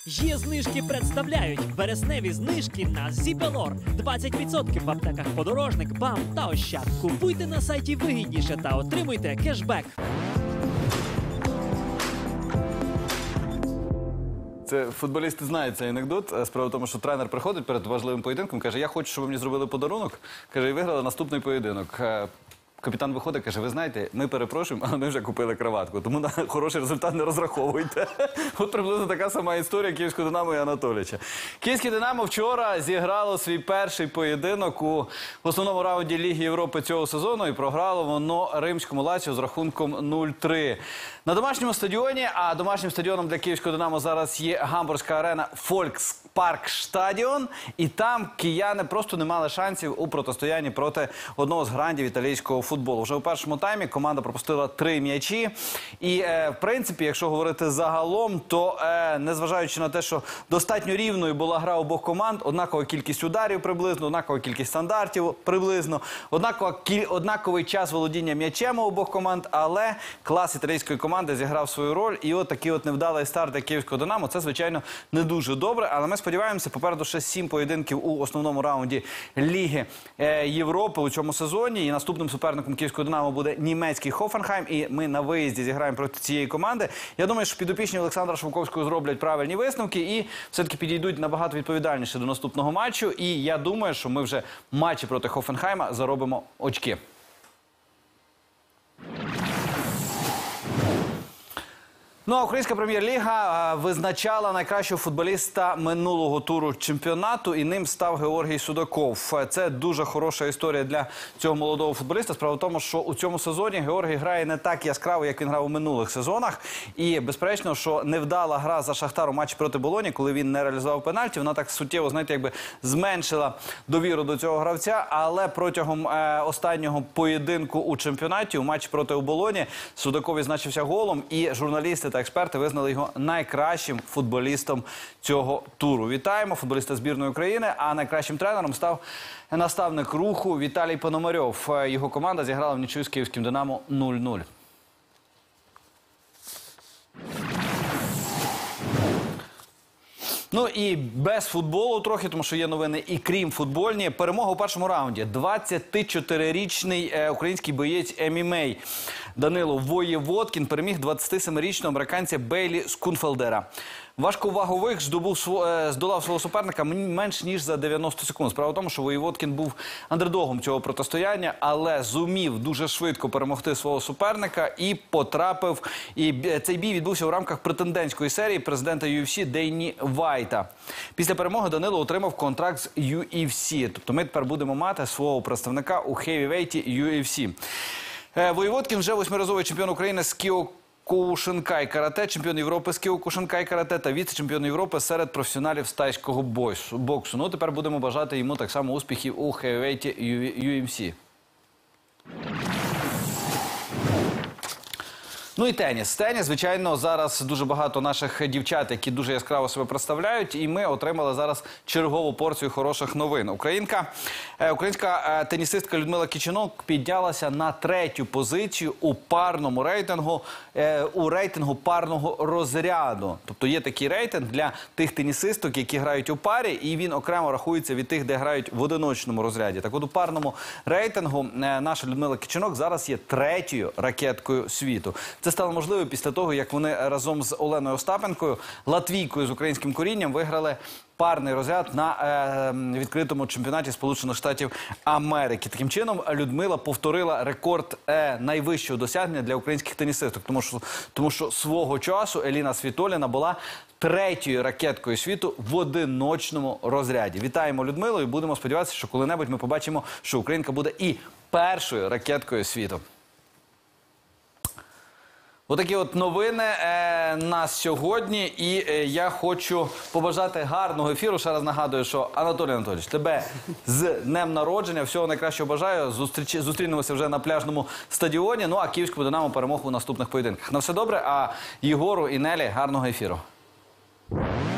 Є знижки представляють вересневі знижки на Зіпелор. 20% в аптеках Подорожник, БАМ та Ощад. Купуйте на сайті вигідніше та отримуйте кешбек. Це футболісти знають цей анекдот. Справа в тому, що тренер приходить перед важливим поєдинком, каже, я хочу, щоб ви мені зробили подарунок. Каже, і виграли наступний поєдинок. Капітан виходить, каже, ви знаєте, ми перепрошуємо, але ми вже купили краватку, тому на хороший результат не розраховуйте. От приблизно така сама історія Київського «Динамо» і Анатолійовича. Київське «Динамо» вчора зіграло свій перший поєдинок у основному раунді Ліги Європи цього сезону і програло воно римському «Лаціо» з рахунком 0-3. На домашньому стадіоні, а домашнім стадіоном для Київського «Динамо» зараз є гамбурзька арена «Фолькспаркстадіон», і там кияни просто не мали шансів у протистоянні проти одного з грандів італійського футболу. Вже у першому таймі команда пропустила 3 м'ячі. І, в принципі, якщо говорити загалом, то, незважаючи на те, що достатньо рівною була гра обох команд, однакова кількість ударів приблизно, однакова кількість стандартів приблизно, однаковий час володіння м'ячем у обох команд, але клас італійської команди зіграв свою роль. І от такий от невдалий старт для Київського «Динамо» – це, звичайно, не дуже добре, але ми сподіваємося, попереду ще 7 поєдинків у основному раунді Ліги Європи у цьому сезоні. І наступним суперником Київського «Динамо» буде німецький Хофенхайм, і ми на виїзді зіграємо проти цієї команди. Я думаю, що підопічні Олександра Шовковського зроблять правильні висновки і все-таки підійдуть набагато відповідальніше до наступного матчу. І я думаю, що ми вже в матчі проти Хофенхайма заробимо очки. Ну, а українська прем'єр-ліга визначала найкращого футболіста минулого туру чемпіонату, і ним став Георгій Судаков. Це дуже хороша історія для цього молодого футболіста. Справа в тому, що у цьому сезоні Георгій грає не так яскраво, як він грав у минулих сезонах. І, безперечно, що невдала гра за Шахтар у матчі проти Болоні, коли він не реалізував пенальті, вона так суттєво, знаєте, якби зменшила довіру до цього гравця. Але протягом останнього поєдинку у чемпіонаті, у матчі проти Болоні, Судаков відзначився голом, і журналісти та експерти визнали його найкращим футболістом цього туру. Вітаємо футболіста збірної України, а найкращим тренером став наставник «Руху» Віталій Пономарьов. Його команда зіграла в нічию з Київським «Динамо» 0-0. Ну і без футболу трохи, тому що є новини і крім футбольні. Перемога у першому раунді. 24-річний український боєць ММА Данило Воєводкін переміг 27-річного американця Бейлі Скунфелдера. Важковаговик здолав свого суперника менш ніж за 90 секунд. Справа в тому, що Воєводкін був андердогом цього протистояння, але зумів дуже швидко перемогти свого суперника і потрапив. І цей бій відбувся у рамках претендентської серії президента UFC Дейні Вайта. Після перемоги Данило отримав контракт з UFC. Тобто ми тепер будемо мати свого представника у хевівейті UFC. Воєводкін вже 8-разовий чемпіон України з Кіокушинкай карате, чемпіон Європи з Кіокушинкай карате та віце-чемпіон Європи серед професіоналів з тайського боксу. Ну, тепер будемо бажати йому так само успіхів у хевівейті UFC. Ну і теніс. Теніс, звичайно, зараз дуже багато наших дівчат, які дуже яскраво себе представляють, і ми отримали зараз чергову порцію хороших новин. Українська тенісистка Людмила Кичинок піднялася на 3-ю позицію у парному рейтингу, у рейтингу парного розряду. Тобто є такий рейтинг для тих тенісисток, які грають у парі, і він окремо рахується від тих, де грають в одиночному розряді. Так от у парному рейтингу наша Людмила Кичинок зараз є 3-ю ракеткою світу. Це стало можливо після того, як вони разом з Оленою Остапенкою, латвійкою з українським корінням, виграли парний розряд на відкритому чемпіонаті Сполучених Штатів Америки. Таким чином, Людмила повторила рекорд найвищого досягнення для українських тенісисток, тому що свого часу Еліна Світоліна була 3-ю ракеткою світу в одиночному розряді. Вітаємо Людмилу і будемо сподіватися, що коли-небудь ми побачимо, що українка буде і 1-ю ракеткою світу. Отакі от новини на сьогодні, і я хочу побажати гарного ефіру. Ще раз нагадую, що Анатолій Анатолійович, тебе з днем народження, всього найкращого бажаю. Зустрінемося вже на пляжному стадіоні, ну а Київському «Динамо» перемогу у наступних поєдинках. На все добре, а Єгору і Нелі гарного ефіру.